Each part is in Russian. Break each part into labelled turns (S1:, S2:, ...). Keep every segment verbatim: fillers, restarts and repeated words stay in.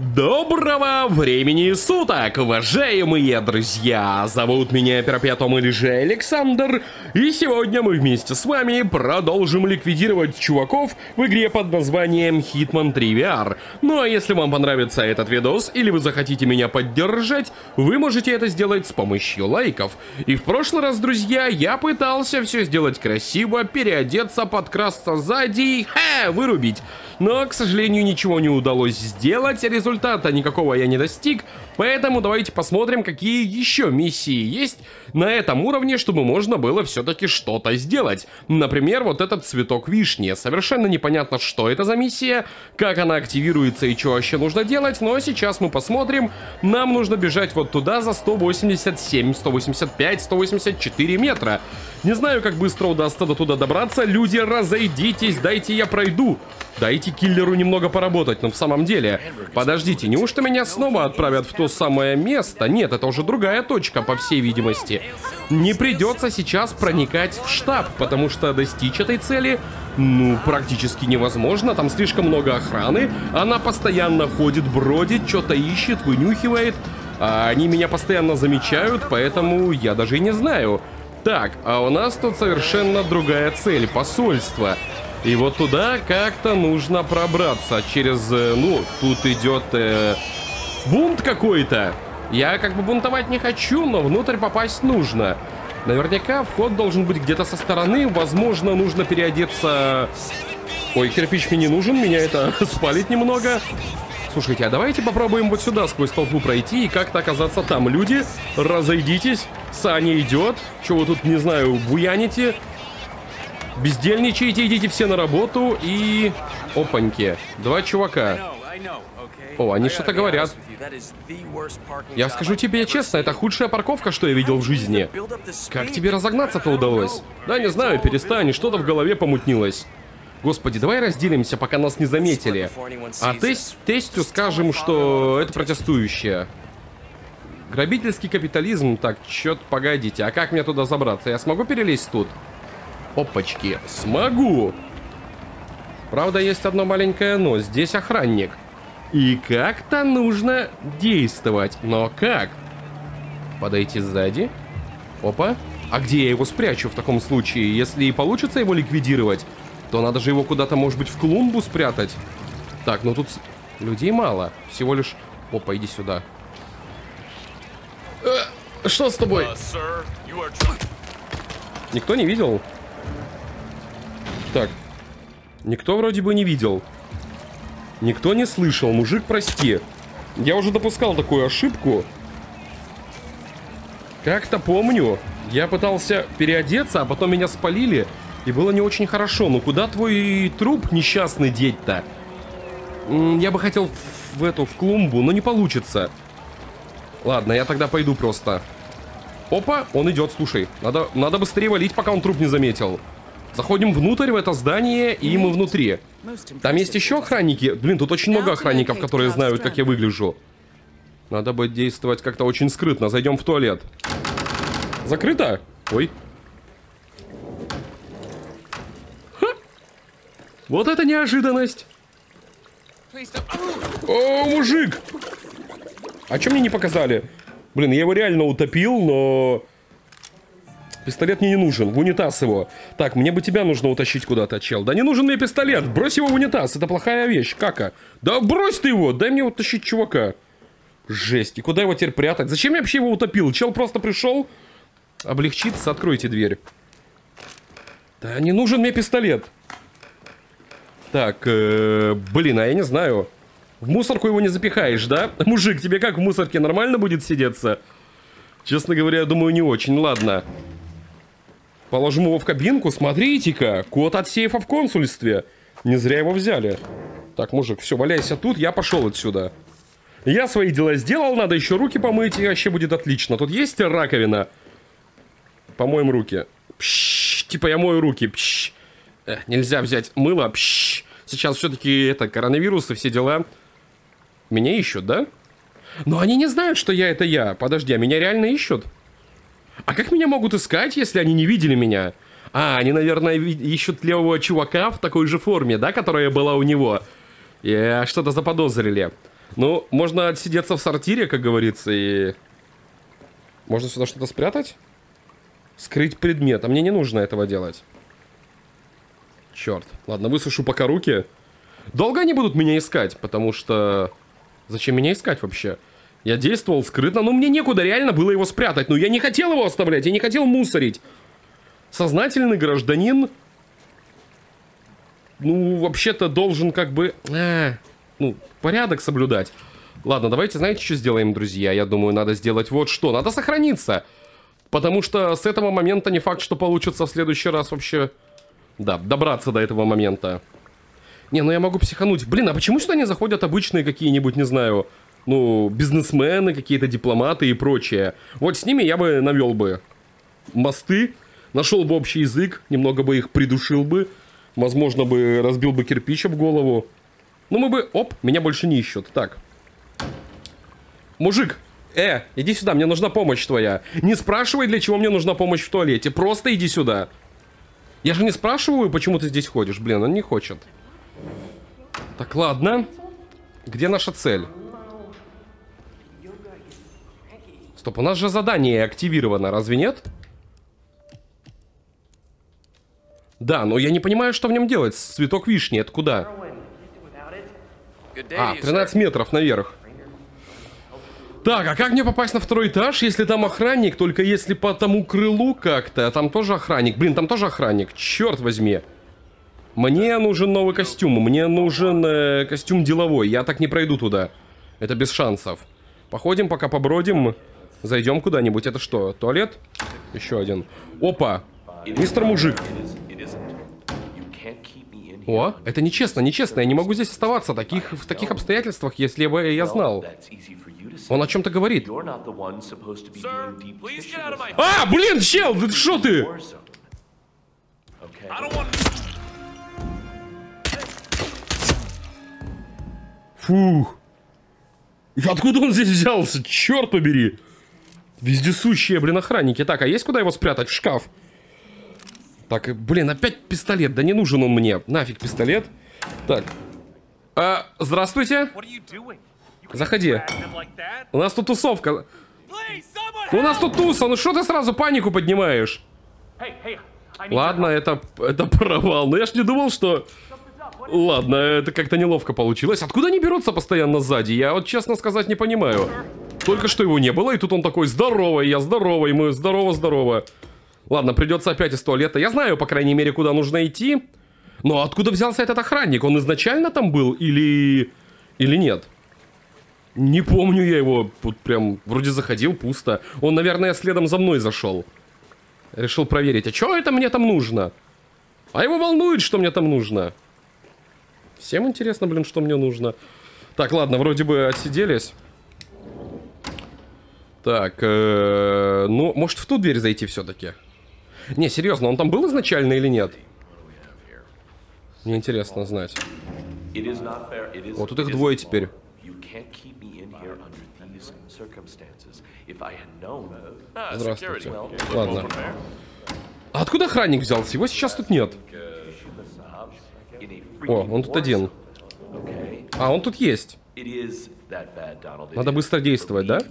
S1: Доброго времени суток, уважаемые друзья! Зовут меня Перопетом или же Александр, и сегодня мы вместе с вами продолжим ликвидировать чуваков в игре под названием Hitman три ви ар. Ну а если вам понравится этот видос или вы захотите меня поддержать, вы можете это сделать с помощью лайков. И в прошлый раз, друзья, я пытался все сделать красиво, переодеться, подкрасться сзади и ха, вырубить. Но, к сожалению, ничего не удалось сделать, результата никакого я не достиг, поэтому давайте посмотрим, какие еще миссии есть на этом уровне, чтобы можно было все-таки что-то сделать. Например, вот этот цветок вишни. Совершенно непонятно, что это за миссия, как она активируется и что вообще нужно делать, но сейчас мы посмотрим. Нам нужно бежать вот туда за сто восемьдесят семь, сто восемьдесят пять, сто восемьдесят четыре метра. Не знаю, как быстро удастся до туда добраться. Люди, разойдитесь, дайте я пройду. Дайте киллеру немного поработать, но в самом деле... Подождите, неужто меня снова отправят в то самое место? Нет, это уже другая точка, по всей видимости. Не придется сейчас проникать в штаб, потому что достичь этой цели, ну, практически невозможно. Там слишком много охраны. Она постоянно ходит, бродит, что-то ищет, вынюхивает. А они меня постоянно замечают, поэтому я даже и не знаю. Так, а у нас тут совершенно другая цель, посольство. И вот туда как-то нужно пробраться через, ну, тут идет э, бунт какой-то. Я как бы бунтовать не хочу, но внутрь попасть нужно. Наверняка вход должен быть где-то со стороны. Возможно, нужно переодеться... Ой, кирпич мне не нужен, меня это спалит немного. Слушайте, а давайте попробуем вот сюда сквозь толпу пройти и как-то оказаться там. Люди, разойдитесь, Саня идет. Чего вы тут, не знаю, буяните? Бездельничайте, идите все на работу и... Опаньки, два чувака. О, они что-то говорят. Я скажу тебе честно, это худшая парковка, что я видел в жизни. Как тебе разогнаться-то удалось? Да не знаю, перестань, что-то в голове помутнилось. Господи, давай разделимся, пока нас не заметили. А тест, тестю скажем, что это протестующие. Грабительский капитализм. Так, чё-то погодите, а как мне туда забраться? Я смогу перелезть тут? Опачки, смогу. Правда, есть одно маленькое но. Здесь охранник. И как-то нужно действовать. Но как? Подойти сзади. Опа. А где я его спрячу в таком случае? Если и получится его ликвидировать, то надо же его куда-то, может быть, в клумбу спрятать. Так, ну тут людей мало. Всего лишь... Опа, иди сюда. Э, что с тобой? Никто не видел? Так. Никто вроде бы не видел. Никто не слышал. Мужик, прости. Я уже допускал такую ошибку. Как-то помню. Я пытался переодеться, а потом меня спалили. И было не очень хорошо. Ну куда твой труп несчастный деть-то? Я бы хотел в эту, в клумбу, но не получится. Ладно, я тогда пойду просто. Опа, он идет, слушай. Надо, надо быстрее валить, пока он труп не заметил. Заходим внутрь, в это здание, и мы внутри. Там есть еще охранники. Блин, тут очень много охранников, которые знают, как я выгляжу. Надо бы действовать как-то очень скрытно. Зайдем в туалет. Закрыто? Ой. Ха! Вот это неожиданность. О, мужик! А что мне не показали? Блин, я его реально утопил, но... Пистолет мне не нужен, в унитаз его. Так, мне бы тебя нужно утащить куда-то, чел. Да не нужен мне пистолет, брось его в унитаз, это плохая вещь, кака. Да брось ты его, дай мне утащить чувака. Жесть, и куда его теперь прятать? Зачем я вообще его утопил? Чел просто пришел облегчиться, откройте дверь. Да не нужен мне пистолет. Так, э, блин, а я не знаю. В мусорку его не запихаешь, да? Мужик, тебе как в мусорке, нормально будет сидеться? Честно говоря, я думаю, не очень, ладно. Положим его в кабинку. Смотрите-ка, код от сейфа в консульстве. Не зря его взяли. Так, мужик, все, валяйся тут, я пошел отсюда. Я свои дела сделал, надо еще руки помыть, и вообще будет отлично. Тут есть раковина? Помоем руки. Пшш, типа я мою руки. Пшш. Э, нельзя взять мыло. Пшш. Сейчас все-таки это коронавирус и все дела. Меня ищут, да? Но они не знают, что я это я. Подожди, а меня реально ищут? А как меня могут искать, если они не видели меня? А, они, наверное, ищут левого чувака в такой же форме, да, которая была у него. И что-то заподозрили. Ну, можно отсидеться в сортире, как говорится, и... Можно сюда что-то спрятать? Скрыть предмет. А мне не нужно этого делать. Черт. Ладно, высушу пока руки. Долго они будут меня искать, потому что... Зачем меня искать вообще? Я действовал скрытно, но мне некуда реально было его спрятать. Ну, я не хотел его оставлять, я не хотел мусорить. Сознательный гражданин... Ну, вообще-то должен как бы... Э, ну, порядок соблюдать. Ладно, давайте, знаете, что сделаем, друзья? Я думаю, надо сделать вот что. Надо сохраниться. Потому что с этого момента не факт, что получится в следующий раз вообще... Да, добраться до этого момента. Не, ну я могу психануть. Блин, а почему сюда не заходят обычные какие-нибудь, не знаю... Ну, бизнесмены, какие-то дипломаты и прочее. Вот с ними я бы навел бы мосты. Нашел бы общий язык. Немного бы их придушил бы. Возможно, бы разбил бы кирпич об голову. Ну, мы бы... Оп, меня больше не ищут. Так. Мужик, э, иди сюда, мне нужна помощь твоя. Не спрашивай, для чего мне нужна помощь в туалете. Просто иди сюда. Я же не спрашиваю, почему ты здесь ходишь. Блин, он не хочет. Так, ладно. Где наша цель? Стоп, у нас же задание активировано, разве нет? Да, но я не понимаю, что в нем делать. Цветок вишни, это куда? А, тринадцать метров наверх. Так, а как мне попасть на второй этаж, если там охранник? Только если по тому крылу как-то. Там тоже охранник. Блин, там тоже охранник. Черт возьми. Мне нужен новый костюм. Мне нужен э, костюм деловой. Я так не пройду туда. Это без шансов. Походим, пока побродим. Зайдем куда-нибудь. Это что, туалет? Еще один. Опа. Мистер Мужик. О, это нечестно, нечестно. Я не могу здесь оставаться таких, в таких обстоятельствах, если бы я знал. Он о чем-то говорит. А, блин, чел, ты что ты? Фух. Откуда он здесь взялся? Черт побери. Вездесущие, блин, охранники. Так, а есть куда его спрятать? В шкаф. Так, блин, опять пистолет. Да не нужен он мне. Нафиг пистолет. Так. А, здравствуйте. Заходи. У нас тут тусовка. У нас тут туса. Ну что ты сразу панику поднимаешь? Ладно, это, это провал. Но я ж не думал, что... Ладно, это как-то неловко получилось. Откуда они берутся постоянно сзади? Я вот, честно сказать, не понимаю. Только что его не было, и тут он такой: здоровый, я здоровый, мы здорово-здорово. Ладно, придется опять из туалета. Я знаю, по крайней мере, куда нужно идти. Но откуда взялся этот охранник? Он изначально там был или... Или нет? Не помню я его. Вот прям вроде заходил, пусто. Он, наверное, следом за мной зашел. Решил проверить, а что это мне там нужно? А его волнует, что мне там нужно. Всем интересно, блин, что мне нужно. Так, ладно, вроде бы отсиделись. Так, э, ну, может в ту дверь зайти все-таки? Не, серьезно, он там был изначально или нет? Мне интересно знать. Вот тут их двое теперь. Здравствуйте. Ладно. А откуда охранник взялся? Его сейчас тут нет. О, он тут один. А, он тут есть. Надо быстро действовать, да?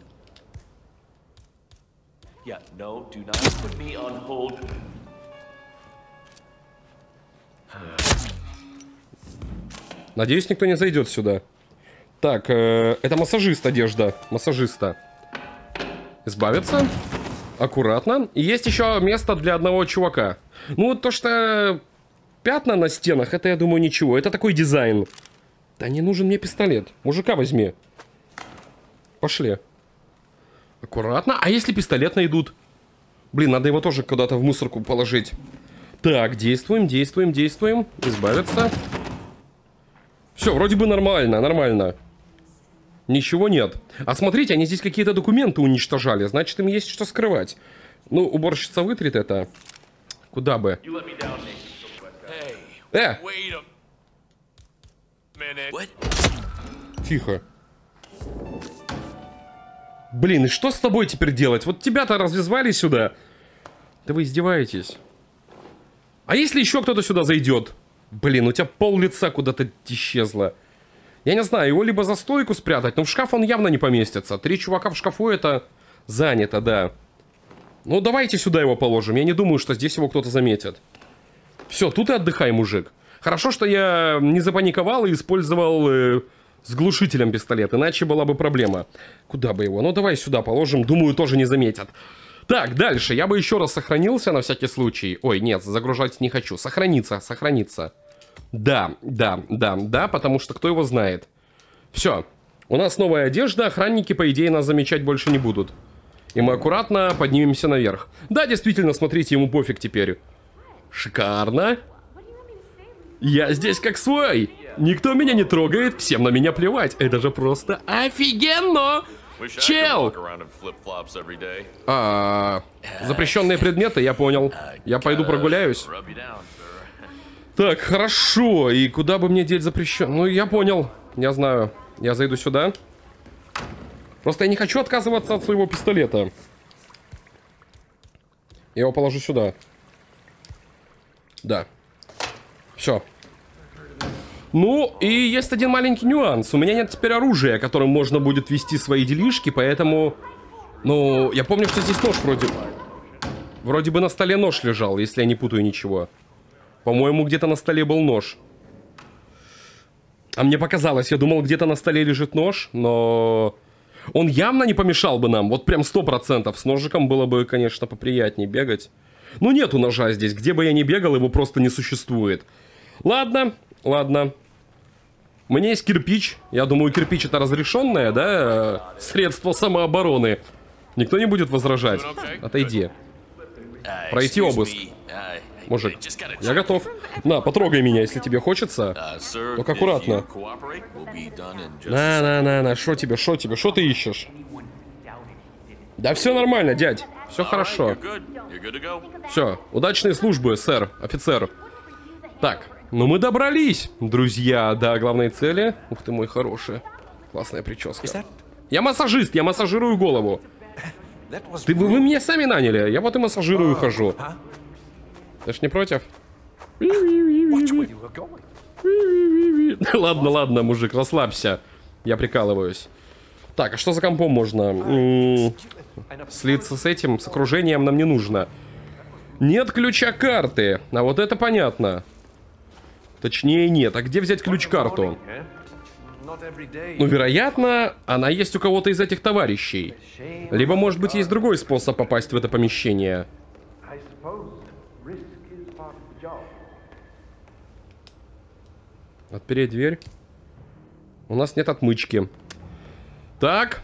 S1: Надеюсь, никто не зайдет сюда. Так, э, это массажист одежда. Массажиста. Избавиться. Аккуратно. И есть еще место для одного чувака. Ну, то, что пятна на стенах, это, я думаю, ничего. Это такой дизайн. Да не нужен мне пистолет. Мужика возьми. Пошли. Аккуратно. А если пистолет найдут? Блин, надо его тоже куда-то в мусорку положить. Так, действуем, действуем, действуем. Избавиться. Все, вроде бы нормально, нормально. Ничего нет. А смотрите, они здесь какие-то документы уничтожали. Значит, им есть что скрывать. Ну, уборщица вытрет это. Куда бы? Э! Тихо. Блин, и что с тобой теперь делать? Вот тебя-то развязали сюда. Да вы издеваетесь. А если еще кто-то сюда зайдет? Блин, у тебя пол лица куда-то исчезло. Я не знаю, его либо за стойку спрятать, но в шкаф он явно не поместится. Три чувака в шкафу это занято, да. Ну, давайте сюда его положим. Я не думаю, что здесь его кто-то заметит. Все, тут и отдыхай, мужик. Хорошо, что я не запаниковал и использовал э, с глушителем пистолет, иначе была бы проблема. Куда бы его? Ну, давай сюда положим, думаю, тоже не заметят. Так, дальше. Я бы еще раз сохранился на всякий случай. Ой, нет, загружать не хочу. Сохраниться, сохраниться. Да, да, да, да, потому что кто его знает. Все. У нас новая одежда, охранники, по идее, нас замечать больше не будут. И мы аккуратно поднимемся наверх. Да, действительно, смотрите, ему пофиг теперь. Шикарно. Я здесь как свой. Никто меня не трогает, всем на меня плевать. Это же просто офигенно. Чел! А, запрещенные предметы, я понял. Я пойду прогуляюсь. Так, хорошо. И куда бы мне деть запрещен? Ну, я понял. Я знаю. Я зайду сюда. Просто я не хочу отказываться от своего пистолета. Я его положу сюда. Да. Все. Ну, и есть один маленький нюанс. У меня нет теперь оружия, которым можно будет вести свои делишки, поэтому... Ну, я помню, что здесь нож вроде... Вроде бы на столе нож лежал, если я не путаю ничего. По-моему, где-то на столе был нож. А мне показалось, я думал, где-то на столе лежит нож, но... Он явно не помешал бы нам, вот прям сто процентов. С ножиком было бы, конечно, поприятнее бегать. Ну, нету ножа здесь, где бы я ни бегал, его просто не существует. Ладно, ладно. У меня есть кирпич. Я думаю, кирпич это разрешенное, да, средство самообороны. Никто не будет возражать. Отойди. Пройти обыск. Мужик, я готов. На, потрогай меня, если тебе хочется. Только аккуратно. На-на-на-на, шо тебе, шо тебе, шо ты ищешь? Да все нормально, дядь. Все хорошо. Все, удачной службы, сэр, офицер. Так, ну мы добрались, друзья, до главной цели. Ух ты мой хороший. Классная прическа. Я массажист, я массажирую голову. Ты, вы, вы меня сами наняли, я вот и массажирую хожу. Ты ж не против? Ладно, ладно, мужик, расслабься. Я прикалываюсь. Так, а что за компом можно? М-м- слиться с этим, с окружением нам не нужно. Нет ключа карты. А вот это понятно. Точнее, нет. А где взять ключ-карту? Ну, вероятно, она есть у кого-то из этих товарищей. Либо, может быть, есть другой способ попасть в это помещение. Отпереть дверь. У нас нет отмычки. Так.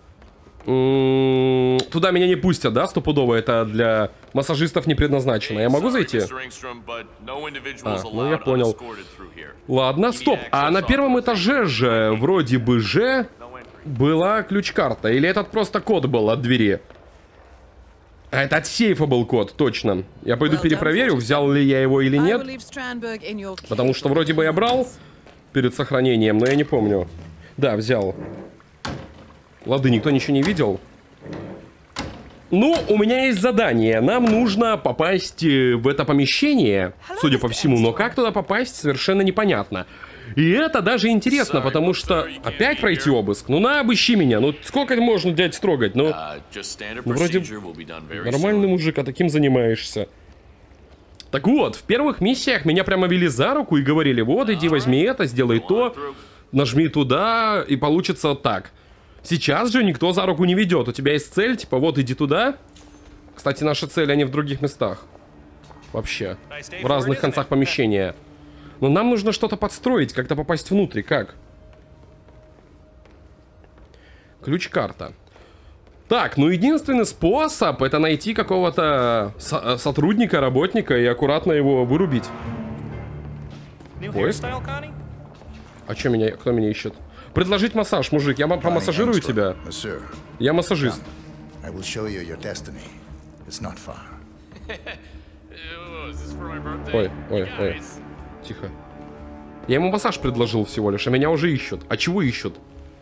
S1: М-м- туда меня не пустят, да, стопудово? Это для массажистов не предназначено. Я могу зайти? А, ну я понял. Ладно, стоп. А на первом этаже же, вроде бы же, была ключ-карта. Или этот просто код был от двери? А это от сейфа был код, точно. Я пойду перепроверю, взял ли я его или нет. Потому что вроде бы я брал перед сохранением, но я не помню. Да, взял. Лады, никто ничего не видел. Ну, у меня есть задание. Нам нужно попасть в это помещение, судя по всему. Но как туда попасть, совершенно непонятно. И это даже интересно, потому что... Опять пройти обыск? Ну на, обыщи меня. Ну сколько можно, дядь, строгать? Ну, ну вроде нормальный мужик, а таким занимаешься. Так вот, в первых миссиях меня прямо вели за руку и говорили: вот, иди возьми это, сделай то, нажми туда, и получится так. Сейчас же никто за руку не ведет. У тебя есть цель, типа, вот, иди туда. Кстати, наши цели, они в других местах. Вообще. В разных концах помещения. Но нам нужно что-то подстроить, как-то попасть внутрь. Как? Ключ-карта. Так, ну единственный способ — это найти какого-то со сотрудника, работника и аккуратно его вырубить. Ой. А что меня... Кто меня ищет? Предложить массаж, мужик. Я помассажирую тебя. Я массажист. Ой, ой, ой. Тихо. Я ему массаж предложил всего лишь, а меня уже ищут. А чего ищут?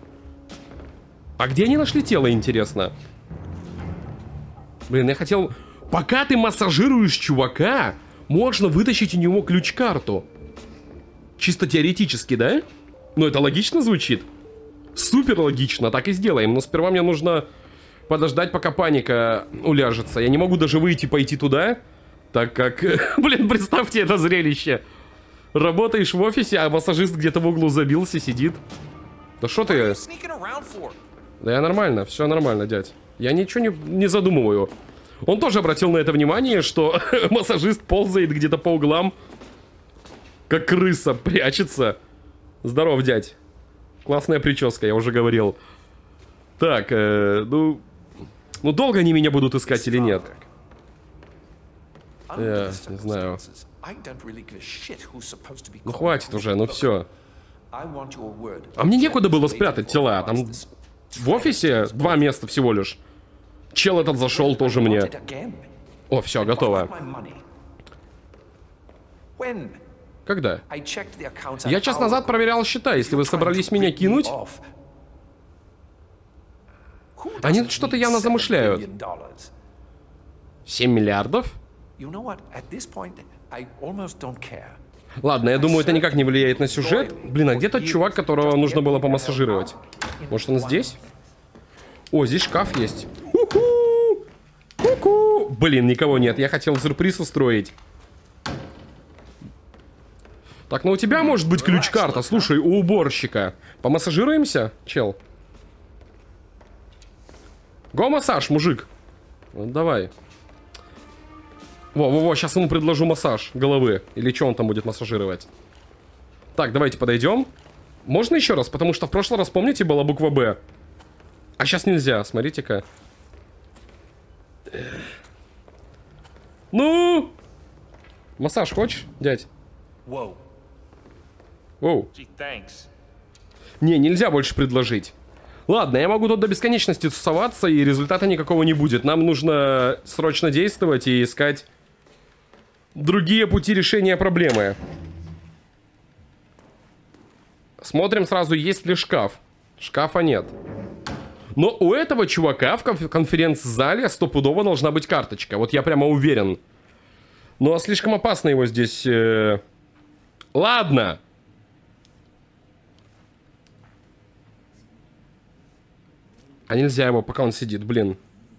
S1: А где они нашли тело, интересно? Блин, я хотел... Пока ты массажируешь чувака, можно вытащить у него ключ-карту. Чисто теоретически, да? Ну, это логично звучит? Супер логично, так и сделаем. Но сперва мне нужно подождать, пока паника уляжется. Я не могу даже выйти, пойти туда, так как... Блин, представьте это зрелище. Работаешь в офисе, а массажист где-то в углу забился, сидит. Да что ты... Да я нормально, все нормально, дядь. Я ничего не, не задумываю. Он тоже обратил на это внимание, что массажист ползает где-то по углам, как крыса, прячется. Здоров, дядь. Классная прическа, я уже говорил. Так, э, ну... Ну, долго они меня будут искать или нет? Я не знаю. Ну, хватит уже, ну все. А мне некуда было спрятать тела. Там в офисе два места всего лишь. Чел этот зашел тоже мне. О, все, готово. Когда? Я час назад проверял счета, если вы собрались меня кинуть. Они тут что-то явно замышляют. семь миллиардов? Ладно, я думаю, это никак не влияет на сюжет. Блин, а где тот чувак, которого нужно было помассажировать? Может, он здесь? О, здесь шкаф есть. Ку-ку! Ку-ку! Блин, никого нет. Я хотел сюрприз устроить. Так, ну у тебя может быть ключ-карта. Слушай, у уборщика. Помассажируемся, чел? Го-массаж, мужик. Вот, давай. Во-во-во, сейчас ему предложу массаж головы. Или что он там будет массажировать? Так, давайте подойдем. Можно еще раз? Потому что в прошлый раз, помните, была буква Б. А сейчас нельзя, смотрите-ка. Ну? Массаж хочешь, дядь? Воу. Воу. Не, нельзя больше предложить. Ладно, я могу тут до бесконечности тусоваться, и результата никакого не будет. Нам нужно срочно действовать и искать другие пути решения проблемы. Смотрим сразу, есть ли шкаф. Шкафа нет. Но у этого чувака в конф конференц-зале стопудово должна быть карточка. Вот я прямо уверен. Ну а слишком опасно его здесь... Э... Ладно. А нельзя его, пока он сидит, блин.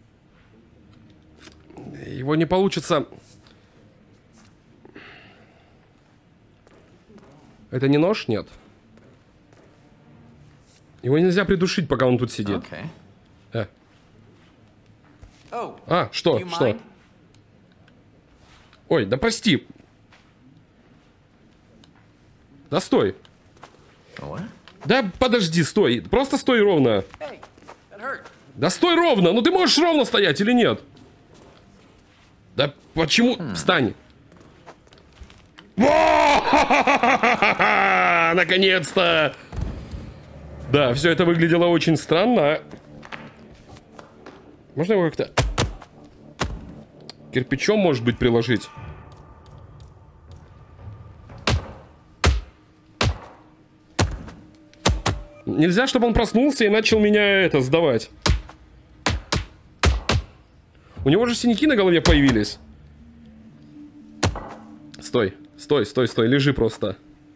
S1: Его не получится... Это не нож? Нет. Его нельзя придушить, пока он тут сидит. Okay. Э. Oh, а, что? Что? Mind? Ой, да прости. Да стой. What? Да подожди, стой. Просто стой ровно. Hey, да стой ровно. Ну ты можешь ровно стоять или нет? Да почему? Hmm. Встань. Наконец-то! Да, все это выглядело очень странно. Можно его как-то кирпичом, может быть, приложить? Нельзя, чтобы он проснулся и начал меня это сдавать. У него же синяки на голове появились. Стой, стой, стой, стой, лежи просто.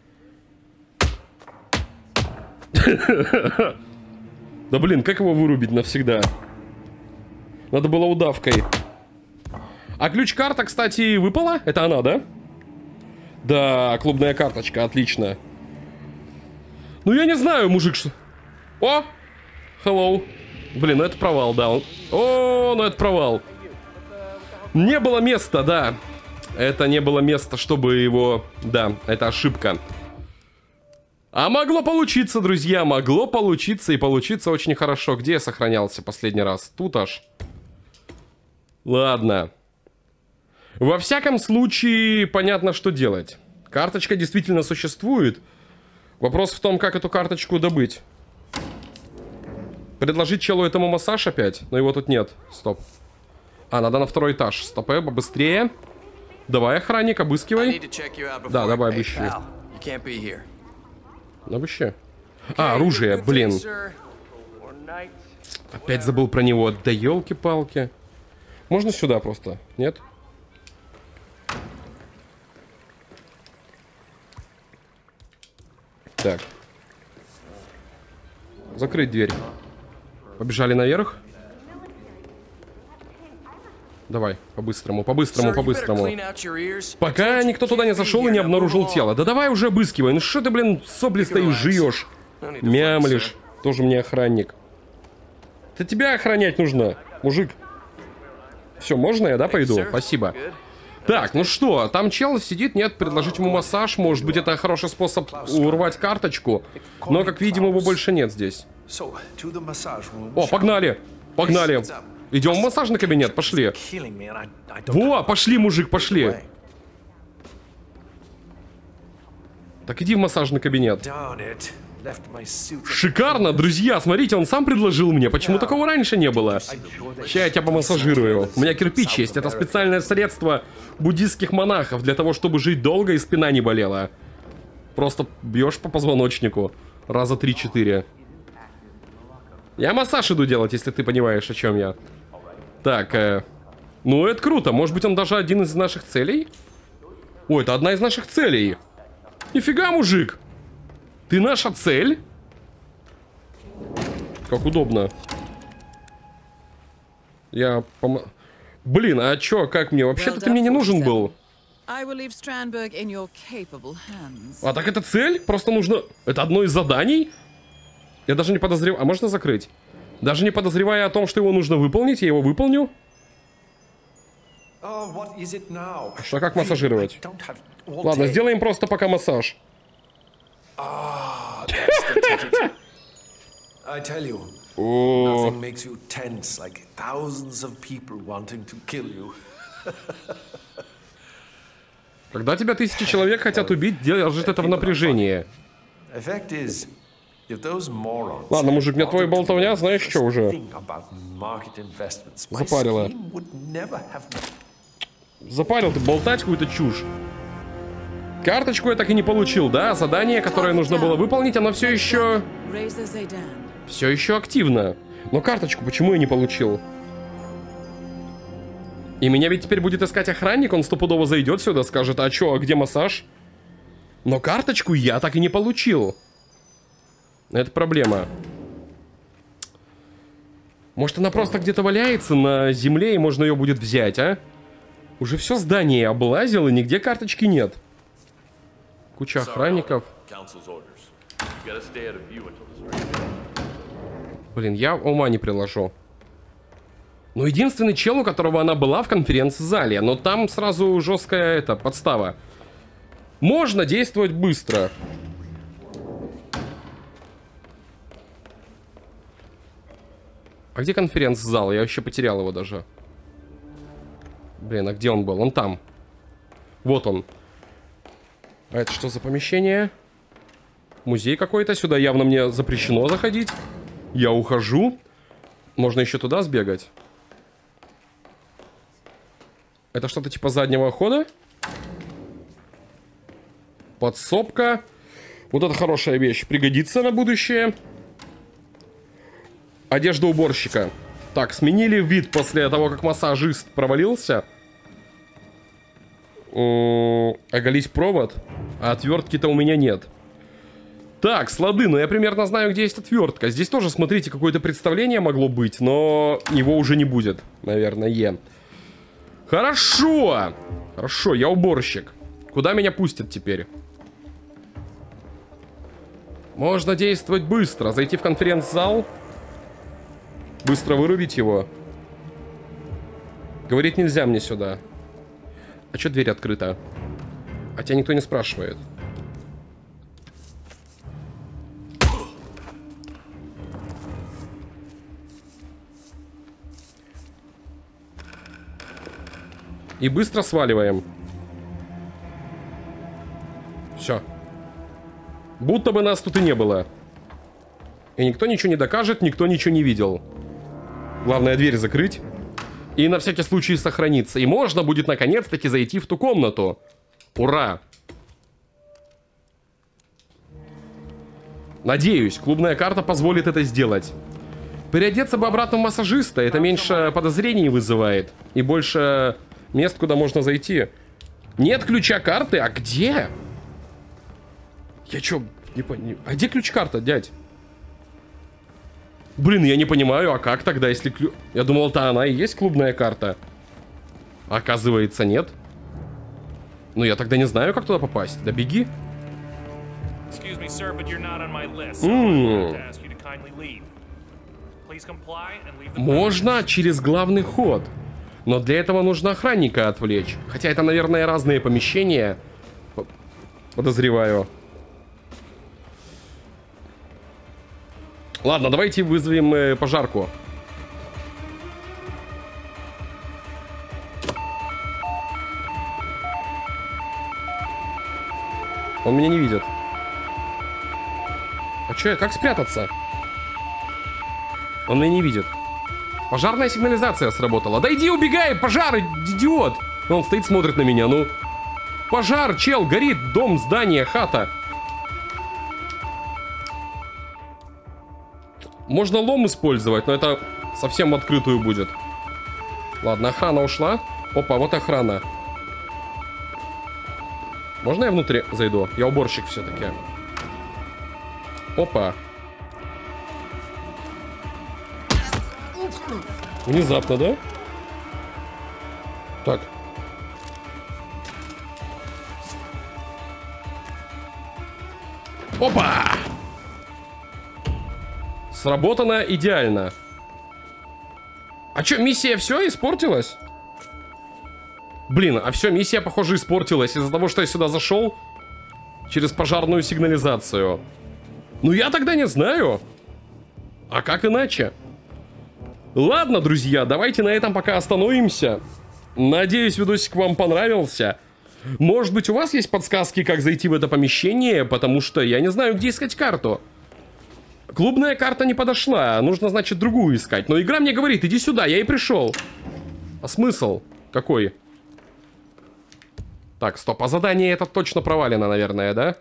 S1: Да блин, как его вырубить навсегда? Надо было удавкой. А ключ-карта, кстати, выпала? Это она, да? Да, клубная карточка, отлично. Ну я не знаю, мужик, что... О! Hello. Блин, ну это провал, да. Он... О, ну это провал. Не было места, да. Это не было места, чтобы его... Да, это ошибка. А могло получиться, друзья, могло получиться и получиться очень хорошо. Где я сохранялся последний раз? Тут аж. Ладно. Во всяком случае, понятно, что делать. Карточка действительно существует. Вопрос в том, как эту карточку добыть. Предложить челу этому массаж опять? Но его тут нет. Стоп. А, надо на второй этаж. Стоп, побыстрее. Давай, охранник, обыскивай. Да, давай, обыщи. Обыщи. А, оружие, блин. Опять забыл про него. Да елки-палки. Можно сюда просто? Нет? Так. Закрыть дверь. Побежали наверх. Давай, по-быстрому, по-быстрому, по-быстрому. Пока никто туда не зашел и не обнаружил тело. Да давай уже обыскивай. Ну что ты, блин, сопли стоишь, жуешь, мямлишь. Тоже мне охранник. Это тебя охранять нужно, мужик. Все, можно я, да, пойду? Спасибо. Так, ну что, там чел сидит, нет, предложить ему массаж. Может быть, это хороший способ урвать карточку. Но, как видим, его больше нет здесь. О, погнали, погнали. Идем в массажный кабинет, пошли. Во, пошли, мужик, пошли. Так иди в массажный кабинет. Шикарно, друзья, смотрите, он сам предложил мне. Почему такого раньше не было? Сейчас я тебя помассажирую. У меня кирпич есть, это специальное средство буддистских монахов для того, чтобы жить долго и спина не болела. Просто бьешь по позвоночнику. Раза три-четыре. Я массаж иду делать, если ты понимаешь, о чем я. Так, э, ну это круто. Может быть, он даже один из наших целей? Ой, это одна из наших целей. Нифига, мужик. Ты наша цель? Как удобно. Я пом... Блин, а чё, как мне? Вообще-то ты мне не нужен был. А так это цель? Просто нужно... Это одно из заданий? Я даже не подозреваю... А можно закрыть? Даже не подозревая о том, что его нужно выполнить, я его выполню. Что, как массажировать? Ладно, сделаем просто пока массаж. Когда тебя тысячи человек хотят убить, держит это в напряжении. Ладно, мужик, мне твоя болтовня, знаешь что уже? Запарила. Запарил ты болтать какую-то чушь. Карточку я так и не получил, да? Задание, которое нужно было выполнить, оно все еще... Все еще активно. Но карточку почему я не получил? И меня ведь теперь будет искать охранник, он стопудово зайдет сюда, скажет, а чё, а где массаж? Но карточку я так и не получил. Это проблема. Может, она просто где-то валяется на земле, и можно ее будет взять, а? Уже все здание облазил, и нигде карточки нет. Куча охранников. Блин, я ума не приложу. Ну, единственный чел, у которого она была в конференц-зале, но там сразу жесткая эта подстава. Можно действовать быстро. А где конференц-зал? Я вообще потерял его даже. Блин, а где он был? Он там. Вот он. А это что за помещение? Музей какой-то. Сюда явно мне запрещено заходить. Я ухожу. Можно еще туда сбегать. Это что-то типа заднего хода? Подсобка. Вот это хорошая вещь. Пригодится на будущее. Одежда уборщика. Так, сменили вид после того, как массажист провалился. Оголись провод. А отвертки-то у меня нет. Так, слады, ну я примерно знаю, где есть отвертка. Здесь тоже, смотрите, какое-то представление могло быть, но его уже не будет, наверное. Хорошо. Хорошо, я уборщик. Куда меня пустят теперь? Можно действовать быстро. Зайти в конференц-зал. Быстро вырубить его. Говорить нельзя мне сюда. А чё дверь открыта? А тебя никто не спрашивает. И быстро сваливаем. Все. Будто бы нас тут и не было. И никто ничего не докажет, никто ничего не видел. Главное, дверь закрыть. И на всякий случай сохраниться. И можно будет наконец-таки зайти в ту комнату. Ура! Надеюсь, клубная карта позволит это сделать. Переодеться бы обратно в массажиста. Это меньше подозрений вызывает. И больше мест, куда можно зайти. Нет ключа карты? А где? Я чё, не понял. А где ключ карта, дядь? Блин, я не понимаю, а как тогда, если... Клю... Я думал, это она и есть клубная карта. Оказывается, нет. Ну, я тогда не знаю, как туда попасть. Да беги. Можно через главный ход. Но для этого нужно охранника отвлечь. Хотя это, наверное, разные помещения. Подозреваю. Ладно, давайте вызовем э, пожарку. Он меня не видит. А чё, как спрятаться? Он меня не видит. Пожарная сигнализация сработала. Да иди, убегай, пожар, идиот! Он стоит, смотрит на меня, ну... Пожар, чел, горит, дом, здание, хата. Можно лом использовать, но это совсем в открытую будет. Ладно, охрана ушла. Опа, вот охрана. Можно я внутрь зайду? Я уборщик все-таки. Опа. Внезапно, да? Так. Опа! Сработано идеально. А чё, миссия все испортилась? Блин, а все, миссия, похоже, испортилась из-за того, что я сюда зашел через пожарную сигнализацию. Ну, я тогда не знаю. А как иначе? Ладно, друзья, давайте на этом пока остановимся. Надеюсь, видосик вам понравился. Может быть, у вас есть подсказки, как зайти в это помещение, потому что я не знаю, где искать карту. Клубная карта не подошла, нужно, значит, другую искать. Но игра мне говорит, иди сюда, я и пришел. А смысл какой? Так, стоп, а задание это точно провалено, наверное, да?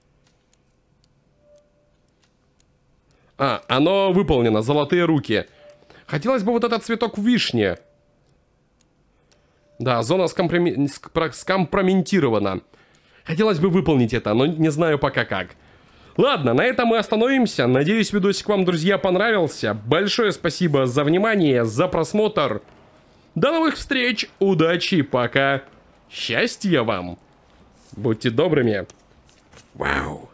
S1: А, оно выполнено, золотые руки. Хотелось бы вот этот цветок в вишне. Да, зона скомпроми... скомпрометирована. Хотелось бы выполнить это, но не знаю пока как. Ладно, на этом мы остановимся. Надеюсь, видосик вам, друзья, понравился. Большое спасибо за внимание, за просмотр. До новых встреч, удачи, пока. Счастья вам. Будьте добрыми. Вау.